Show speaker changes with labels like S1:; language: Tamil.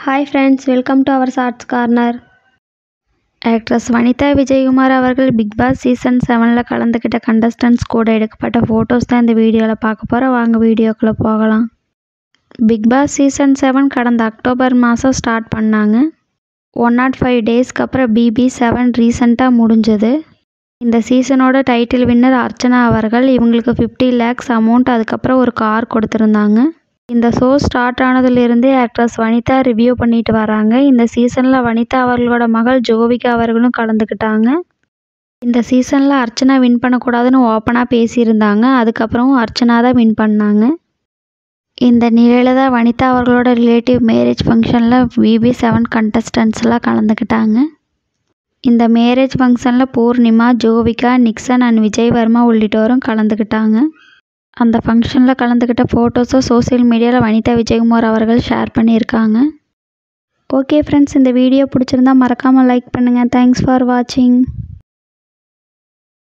S1: Hi friends, welcome to our Arts Corner. Actress Vanitha Vijaykumar அவர்கள் பிக் பாஸ் சீசன் 7ல கலந்துக்கிட்ட கண்டஸ்டன்ட்ஸ் கூட எடுக்கப்பட்ட ஃபோட்டோஸ் தான் இந்த வீடியோவில் பார்க்க போகிறோம். வாங்க வீடியோக்குள்ளே போகலாம். பிக் பாஸ் சீசன் 7 கடந்த அக்டோபர் மாதம் ஸ்டார்ட் பண்ணாங்க. 105 டேஸ்க்கு அப்புறம் BB7 ரீசெண்டாக முடிஞ்சது. இந்த சீசனோட டைட்டில் வின்னர் அர்ச்சனா அவர்கள். இவங்களுக்கு 50 lakhs அமௌண்ட், அதுக்கப்புறம் ஒரு கார் கொடுத்துருந்தாங்க. இந்த ஷோ ஸ்டார்ட் ஆனதுலேருந்தே ஆக்ட்ரஸ் வனிதா ரிவ்யூ பண்ணிட்டு வராங்க. இந்த சீசனில் வனிதா அவர்களோட மகள் ஜோவிகா அவர்களும் கலந்துக்கிட்டாங்க. இந்த சீசனில் அர்ச்சனா வின் பண்ணக்கூடாதுன்னு ஓப்பனாக பேசியிருந்தாங்க. அதுக்கப்புறம் அர்ச்சனா தான் வின் பண்ணாங்க. இந்த நிலையில் தான் வனிதா அவர்களோட ரிலேட்டிவ் மேரேஜ் ஃபங்க்ஷனில் BB7 கண்டஸ்டன்ட்ஸ்லாம் கலந்துக்கிட்டாங்க. இந்த மேரேஜ் ஃபங்க்ஷனில் பூர்ணிமா, ஜோவிகா, நிக்சன் அண்ட் விஜய் வர்மா உள்ளிட்டோரும் கலந்துக்கிட்டாங்க. அந்த ஃபங்க்ஷனில் கலந்துக்கிட்ட ஃபோட்டோஸை சோசியல் மீடியாவில் வனிதா விஜயகுமார் அவர்கள் ஷேர் பண்ணியிருக்காங்க. ஓகே ஃப்ரெண்ட்ஸ், இந்த வீடியோ பிடிச்சிருந்தா மறக்காமல் லைக் பண்ணுங்கள். தேங்க்ஸ் ஃபார் வாட்சிங்.